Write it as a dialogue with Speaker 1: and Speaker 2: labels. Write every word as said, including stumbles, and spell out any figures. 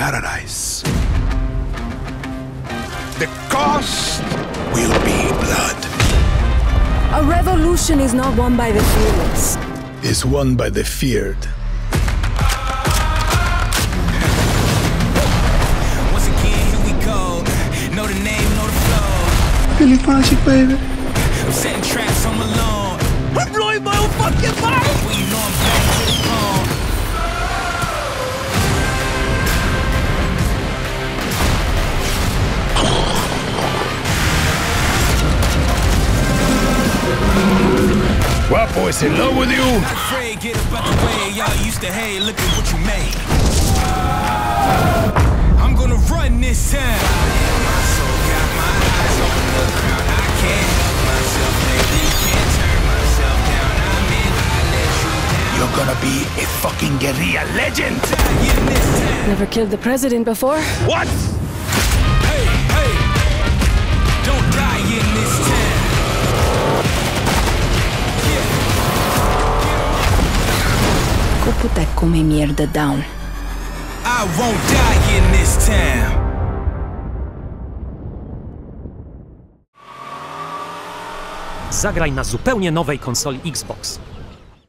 Speaker 1: paradise. The cost will be blood.
Speaker 2: A revolution is not won by the fearless.
Speaker 1: It's won by the feared.
Speaker 3: Once again, here we go. Know the name, know the flow.
Speaker 1: Billy Magic, baby.
Speaker 3: I'm setting traps on my lawn. I'm blowing my own fucking mind. Well, you know I'm back to the bone.
Speaker 1: Guapo is in love with you.
Speaker 3: Afraid, get up out the way. Y'all used to hate. Look at what you made. I'm gonna run this town. My soul got my eyes on the crowd. I can't help myself, baby. Can't turn myself down. I'm in. I let you down.
Speaker 1: You're gonna be a fucking guerrilla legend.
Speaker 3: Die in this town.
Speaker 2: Never killed the president before?
Speaker 1: What?
Speaker 3: Hey, hey. Don't die in this town.
Speaker 2: Go put that come mierda down.
Speaker 3: I won't die in this town.
Speaker 4: Zagraj na zupełnie nowej konsoli Xbox.